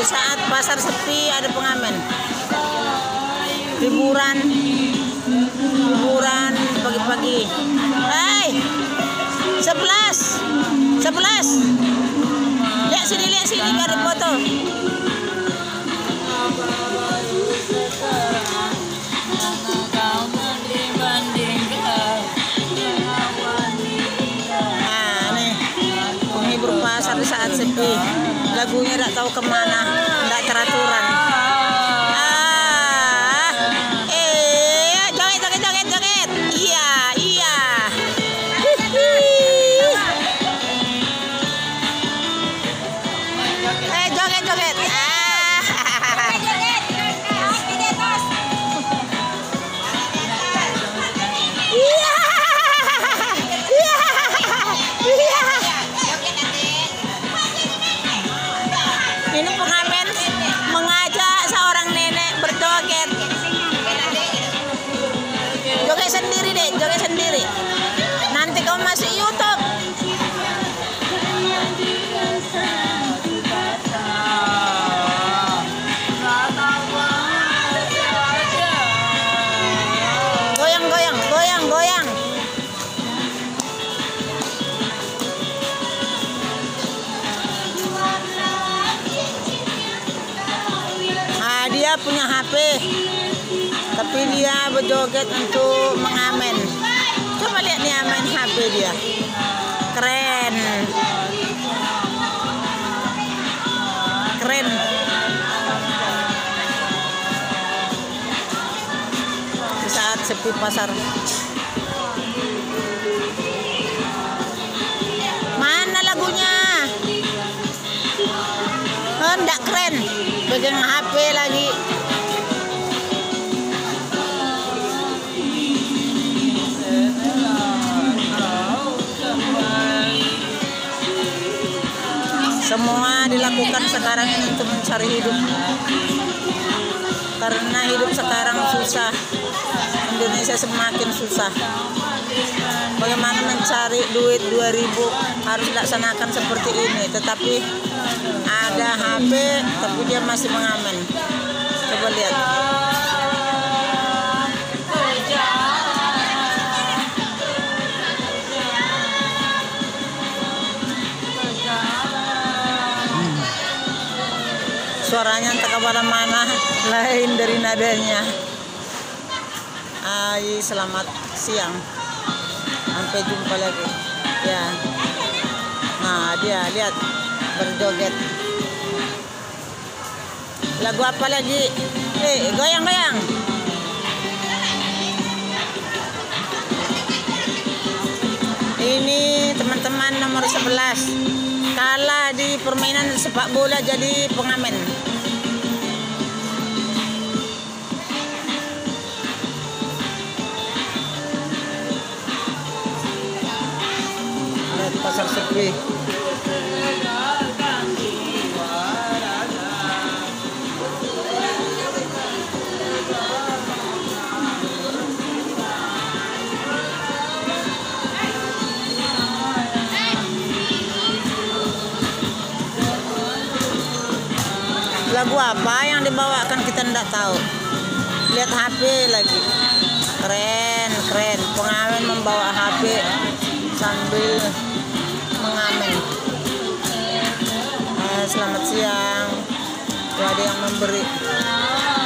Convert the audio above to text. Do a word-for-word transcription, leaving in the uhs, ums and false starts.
Di saat pasar sepi ada pengamen. Hiburan, hiburan pagi-pagi. Hai, sebelas, sebelas. Lihat sini, lihat sini biar foto. Nah, nih penghibur pasar di saat sepi. Lagunya tidak tahu kemana, tidak teraturan. Ini pengamen mengajak seorang nenek berjoget. Joget sendiri deh, joget sendiri. Nanti kau masuk YouTube. Goyang, goyang, goyang, goyang. Dia punya H P, tapi dia berjoget untuk mengamen. Coba lihat nih amen H P dia, keren, keren. Di saat sepi pasar. Mana lagunya? Hendak keren. Pegang H P lagi. Semua dilakukan sekarang ini untuk mencari hidup. Karena hidup sekarang susah. Indonesia semakin susah. Bagaimana mencari duit dua ribu harus dilaksanakan seperti ini. Tetapi ada H P tapi dia masih mengamen. Coba lihat. Hmm. Suaranya entah kemana-mana, lain dari nadanya. Hai, selamat siang. Sampai jumpa lagi. Ya. Nah, dia lihat berjoget. Lagu apa lagi? Eh, goyang-goyang. Ini teman-teman nomor sebelas. Kalah di permainan sepak bola jadi pengamen. Lihat pasar sepi. Lagu apa yang dibawakan kita tidak tahu. Lihat H P lagi. Keren, keren. Pengamen membawa H P sambil mengamen. Eh, selamat siang. Tuh ada yang memberi.